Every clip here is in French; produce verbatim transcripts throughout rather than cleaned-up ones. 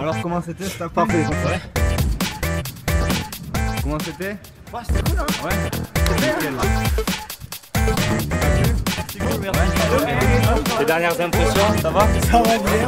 Alors comment c'était cet après? Parfait. Ouais. Comment c'était? Ouais, c'était cool, hein. Ouais. Nickel. C'est cool, merci. Les dernières impressions, ça va? Ça va bien.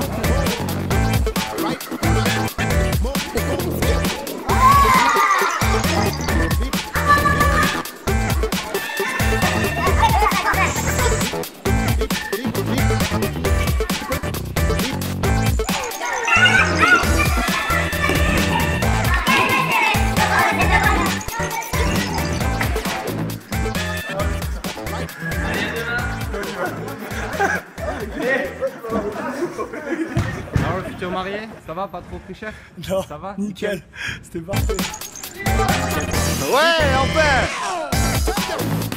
Alors le futur marié, ça va? Pas trop pris cher? Non, Ça va? nickel. C'était parfait. Ouais, enfin!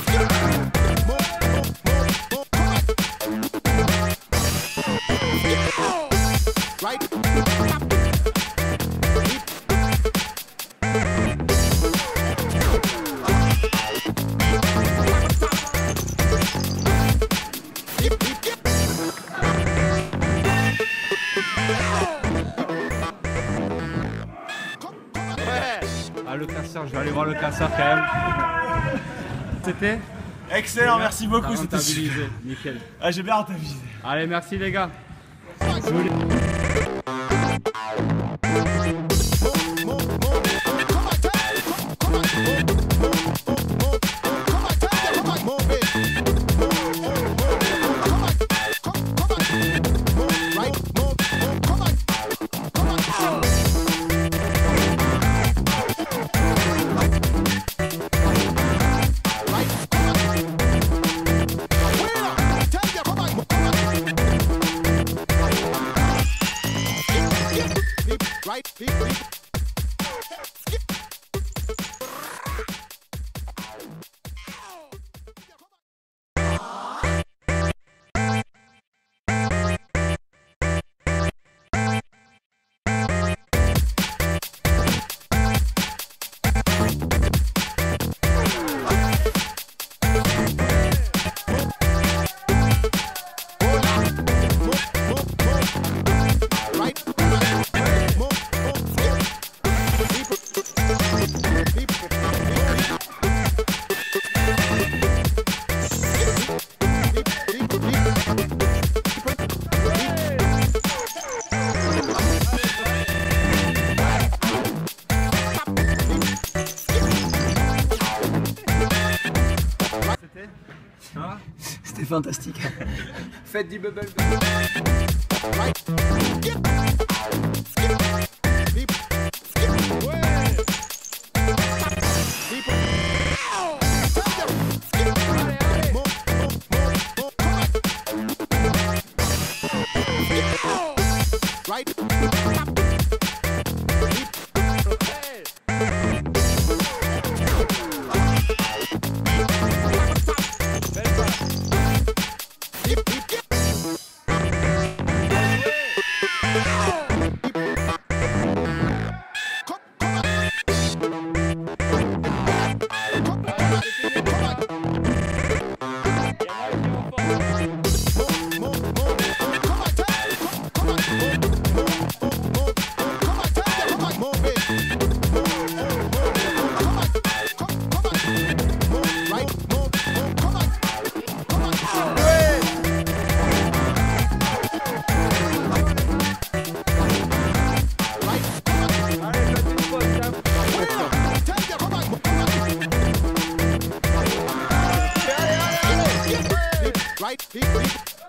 Ah le casseur, je vais aller voir le casseur quand même. C'était? Excellent, merci beaucoup. T'as C'était rentabilisé, super. nickel. Ah, j'ai bien rentabilisé. Allez, merci les gars. C'était fantastique. Faites du bubble. Right,